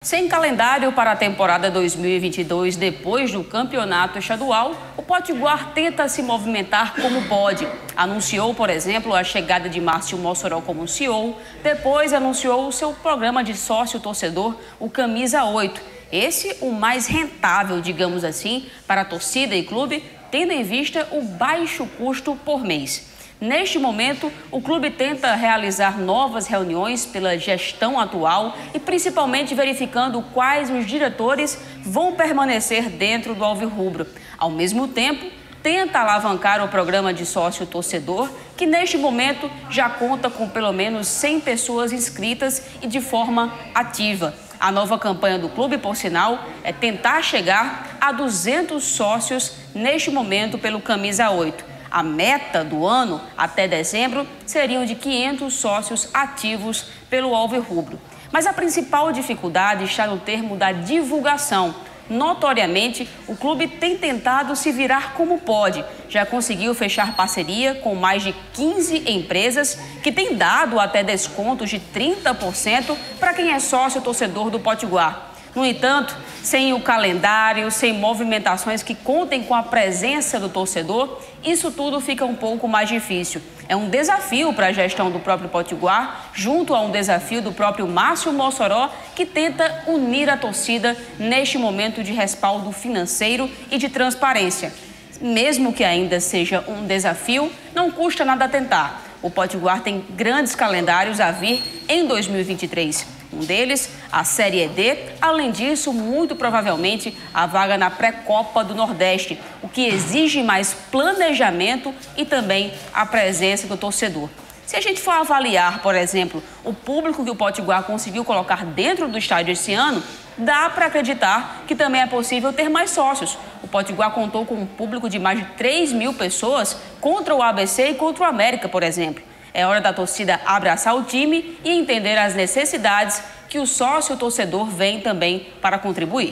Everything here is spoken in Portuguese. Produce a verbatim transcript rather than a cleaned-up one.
Sem calendário para a temporada dois mil e vinte e dois, depois do campeonato estadual, o Potiguar tenta se movimentar como pode. Anunciou, por exemplo, a chegada de Márcio Mossoró como C E O, depois anunciou o seu programa de sócio-torcedor, o Camisa oito. Esse o mais rentável, digamos assim, para a torcida e clube, tendo em vista o baixo custo por mês. Neste momento, o clube tenta realizar novas reuniões pela gestão atual e principalmente verificando quais os diretores vão permanecer dentro do Alvirrubro. Ao mesmo tempo, tenta alavancar o programa de sócio-torcedor, que neste momento já conta com pelo menos cem pessoas inscritas e de forma ativa. A nova campanha do clube, por sinal, é tentar chegar a duzentos sócios neste momento pelo Camisa oito. A meta do ano, até dezembro, seriam de quinhentos sócios ativos pelo Alvirrubro. Mas a principal dificuldade está no termo da divulgação. Notoriamente, o clube tem tentado se virar como pode. Já conseguiu fechar parceria com mais de quinze empresas que têm dado até descontos de trinta por cento para quem é sócio torcedor do Potiguar. No entanto, sem o calendário, sem movimentações que contem com a presença do torcedor, isso tudo fica um pouco mais difícil. É um desafio para a gestão do próprio Potiguar, junto a um desafio do próprio Márcio Mossoró, que tenta unir a torcida neste momento de respaldo financeiro e de transparência. Mesmo que ainda seja um desafio, não custa nada tentar. O Potiguar tem grandes calendários a vir em dois mil e vinte e três. Um deles, a Série D, além disso, muito provavelmente a vaga na pré-copa do Nordeste, o que exige mais planejamento e também a presença do torcedor. Se a gente for avaliar, por exemplo, o público que o Potiguar conseguiu colocar dentro do estádio esse ano, dá para acreditar que também é possível ter mais sócios. O Potiguar contou com um público de mais de três mil pessoas contra o A B C e contra o América, por exemplo. É hora da torcida abraçar o time e entender as necessidades que o sócio-torcedor vem também para contribuir.